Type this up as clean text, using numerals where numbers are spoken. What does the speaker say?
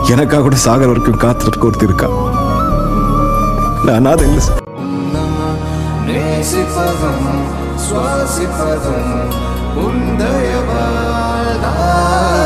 எனக்காக கூட சாகர வரைக்கும் காத்துட்டு ஒருத்தி இருக்கா. நான் அனாதை இல்லை சார். நேசிப்பதும் சுவாசிப்பதும் உந்தயவால்